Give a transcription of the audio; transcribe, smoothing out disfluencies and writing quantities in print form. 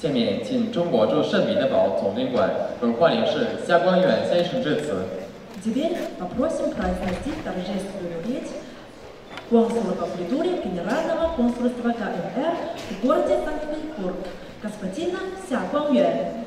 下面请中国驻圣彼得堡总领馆文化领事夏光远先生致辞。 Теперь попросим произнести торжественную речь консула по культуре Генерального консульства КНР в городе Санкт-Петербург, господина Ся Гуанgyuan.